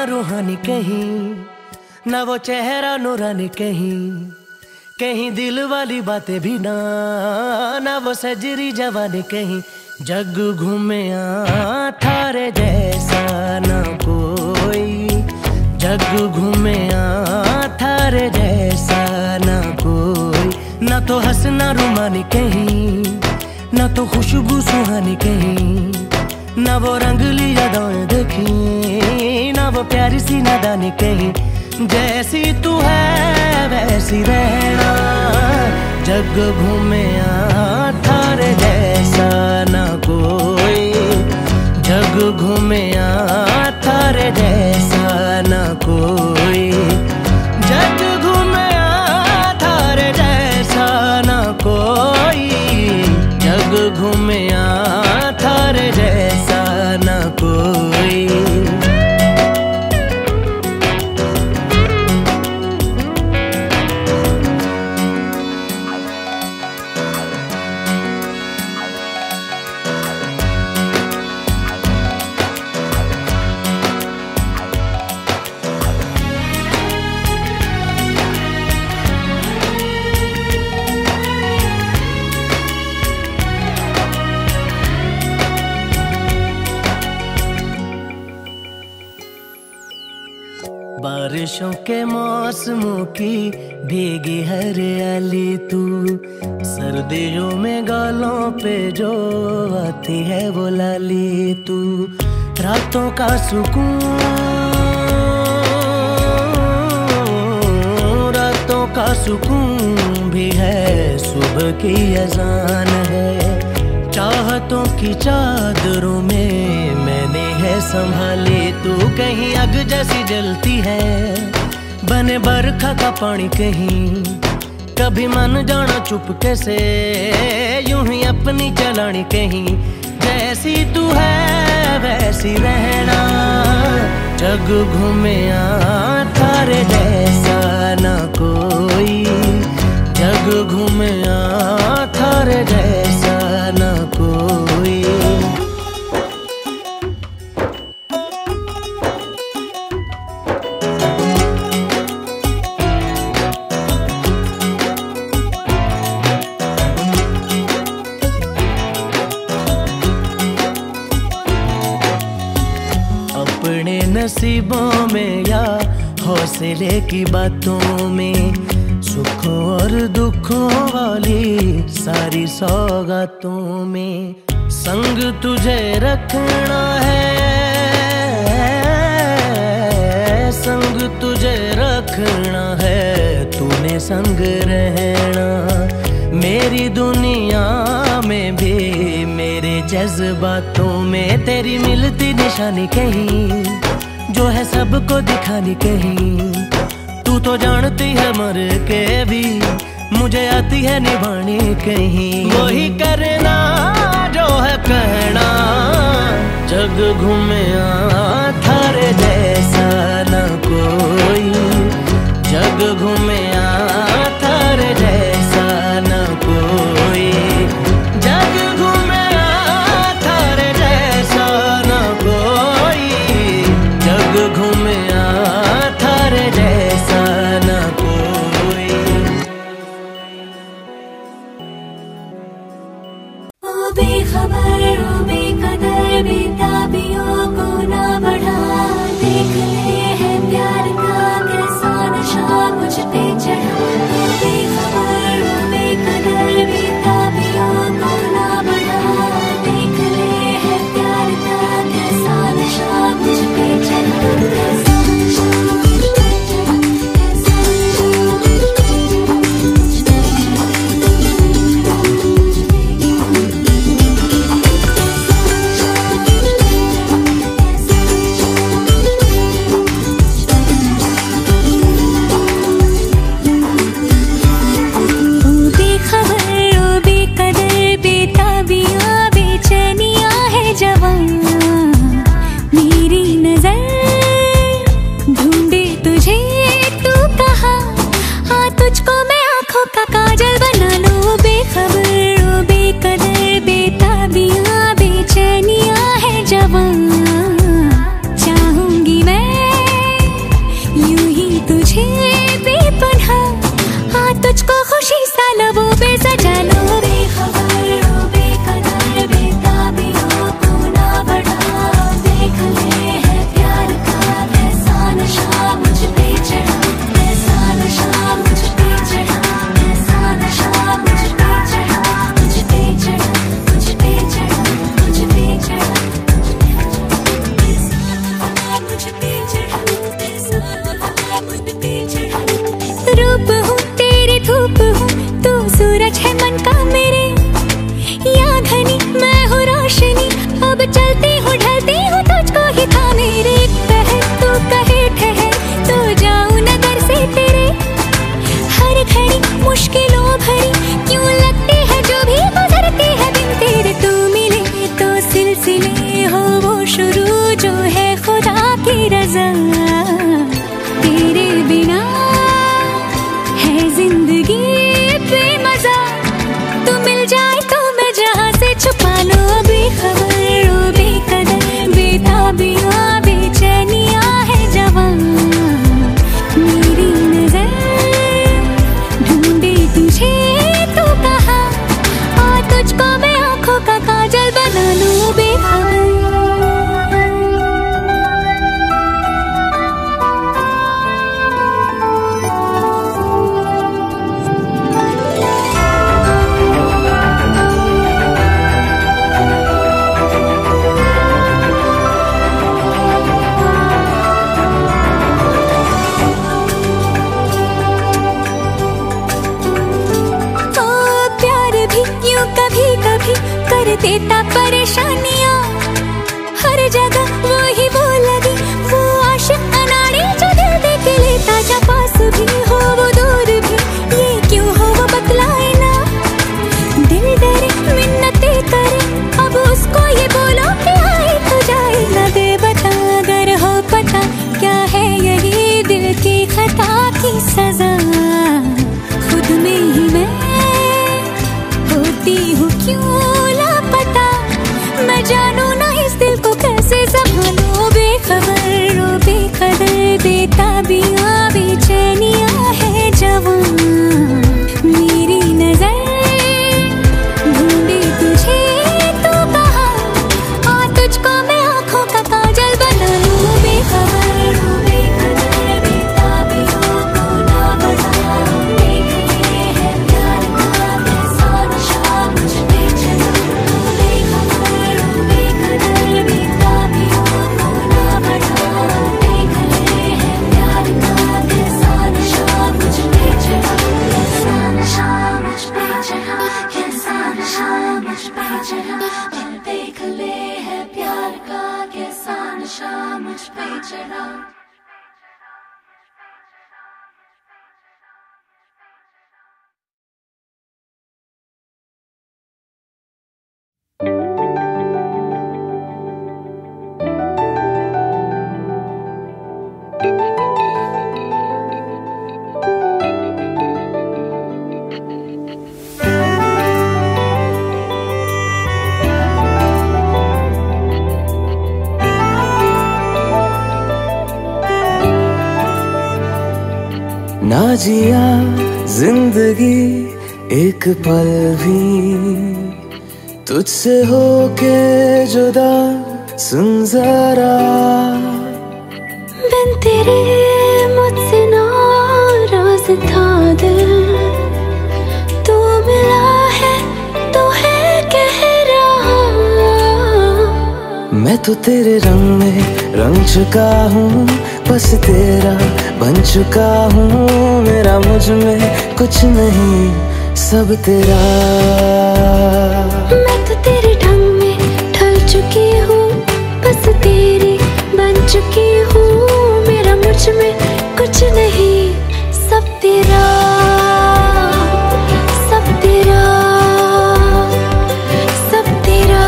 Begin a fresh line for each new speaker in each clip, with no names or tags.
रूहानी कहीं, ना वो चेहरा नूरानी कहीं, कहीं दिल वाली बातें भी ना वो सजरी जवानी कहीं। जग घूमे थारे जैसा ना कोई, जग घूमे थारे जैसा ना कोई। ना तो हंसना रुमानी कहीं, ना तो खुशबू सुहानी कहीं, ना वो रंगली यादें देखी, ना वो प्यारी सी नादानी कहीं। जैसी तू है वैसी रहना, जग घूमे थारे जैसा ना कोई, जग घूमे थारे जैसा ना कोई, जग घूमे थारे जैसा ना कोई, जग घूमे थारे जैसा ना कोई। बारिशों के मौसमों की भीगी हरियाली तू, सर्दियों में गालों पे जो आती है वो लाली तू। रातों का सुकून, रातों का सुकून भी है, सुबह की अजान है। चाहतों की चादरों में मैंने है संभाली तू, कहीं आग जैसी जलती है, बने बरखा का पानी कहीं। कभी मन जाना चुपके से, यूं ही अपनी चलानी कहीं। जैसी तू है वैसी रहना, जग घूमे थारे जैसा ना कोई, जग घूमे थारे जैसा ना कोई। अपने नसीबों में या हौसले की बातों में, सुखों और दुखों वाली सारी सौगातों में संग तुझे रखना है, संग तुझे रखना है, तूने संग रहना। मेरी दुनिया में भी मेरे जज्बातों में तेरी मिलती निशानी कहीं, जो है सबको दिखानी कहीं। तू तो जानती है मर के भी मुझे आती है निभानी कहीं। वही करना जो है कहना, जग घूमे थारे जैसा ना कोई, जग घूमे थारे जैसा ना कोई, जग घूमे थारे जैसा ना कोई, जग घूमे थारे जैसा ना कोई।
ओ बेखबर ओ बेकदर बेताबियों को ना बढ़ा, देख ले है प्यार का कैसा नशा मुझ पे चढ़ा। ओ बेखबर ओ बेकदर बेताबियों को ना बढ़ा, देख ले है प्यार का कैसा नशा मुझ पे चढ़ा, कैसा नशा मुझ पे चढ़ा, कैसा नशा मुझ पे चढ़ा। बेटा परेशानियां, हर जगह वही वो लगी, वो आशिक अनाड़ी जो दिल दे के लेता जा पास भी हो वो दूर भी, ये क्यों हो वो बतलाए ना। दिल डरे मिन्नतें करे, अब उसको ये बोलो कि आए तो जाए ना दे बता, अगर हो पता क्या है यही दिल की खता की सजा। खुद में ही मैं होती हूँ क्यों लापता, मैं जानू ना इस दिल को कैसे संभालूं। बेखबर ओ बेकदर बेताबियां बेचैनियां है जवां, मेरी नजर ढूंढे तुझे तो कहा, आ तुझको मैं आंखों का काजल बना लूं। बेखबर ओ बेकदर बेताबियों को ना बढ़ा, देख ले है प्यार का कैसा नशा मुझ पे चढ़ा। बेखबर ओ बेकदर बेताबियों को ना बढ़ा, देख ले है प्यार का कैसा नशा मुझ पे चढ़ा। कैसा नशा मुझ पे चढ़ा, कैसा नशा मुझ पे चढ़ा, देख ले है प्यार का कैसा नशा मुझ पे चढ़ा।
ना जिया जिंदगी एक पल भी तुझसे होके जुदा, सुन जरा
बिन तेरे मुझसे नाराज था दिल, तू मिला है तो है कह रहा।
मैं तो तेरे रंग में रंग चुका हूँ, बस तेरा बन चुका हूँ। मेरा मुझ में कुछ नहीं, सब तेरा।
मैं तो तेरे ढंग में ढल चुकी हूँ, बस तेरी बन चुकी हूँ। मेरा मुझ में कुछ नहीं, सब तेरा, सब तेरा, सब तेरा,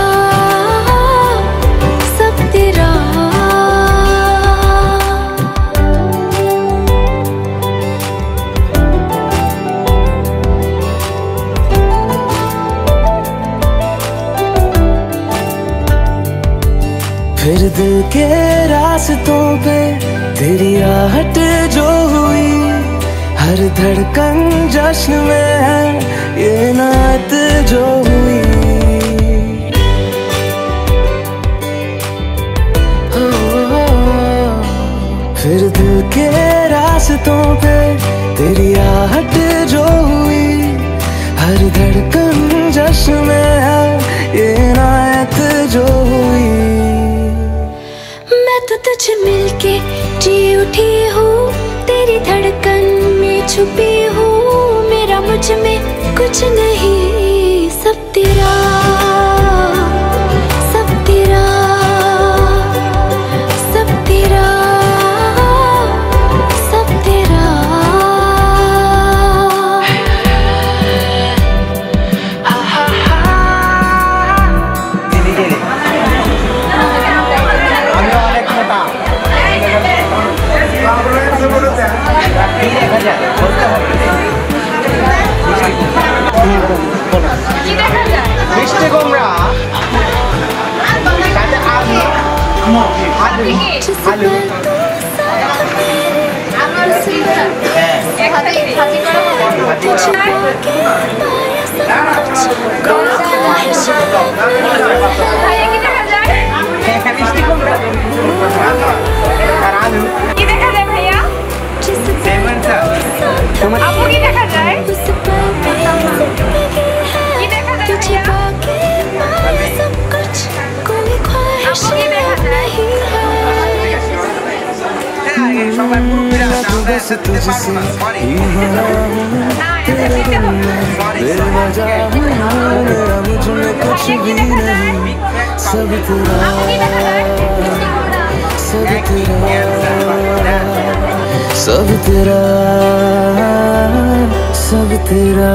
सब तेरा।
फिर दिल के रास्तों पे तेरी आहट जो हुई, हर धड़कन जश्न में है ये नात जो हुई। फिर दिल के रास्तों पे तेरी आहट जो हुई, हर धड़कन जश्न में है ये नात जो हुई।
मैं तो तुझे मिलके जी उठी हूँ, तेरी धड़कन में छुपी हूँ। मेरा मुझ में कुछ नहीं, सब तेरा, सब तेरा, सब तेरा, सब तेरा।
মিষ্টি কুমড়া সাথে আলু আলু আলু মিষ্টি কুমড়া আর আলু
কি দেখা যায় ভাইয়া? আপু কি দেখা যায়? কি দেখা যায় ভাইয়া? আপু কি দেখা যায়?
बस तुझसे ही भरा हूँ, तेरे बिन मैं बेवजह हूँ, मेरा मुझ में कुछ भी नहीं, सब तेरा, सब तेरा, सब तेरा, सब तेरा।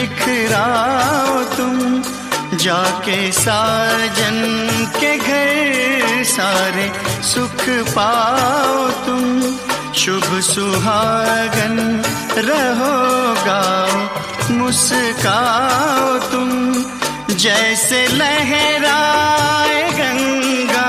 बिखराओ तुम, जाके साजन के घर सारे सुख पाओ तुम। शुभ सुहागन रहो गाओ, मुस्काओ तुम, जैसे लहराए गंगा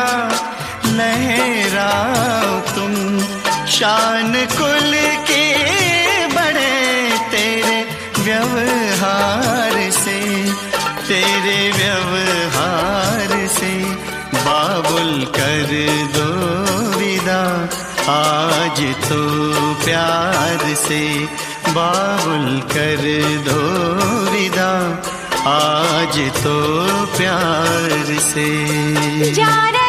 लहराओ तुम। शान कुल के बड़े तेरे व्यवहार से, तेरे व्यवहार से। बाबुल कर दो विदा आज तो प्यार से, बाबुल कर दो विदा आज तो प्यार से।
जा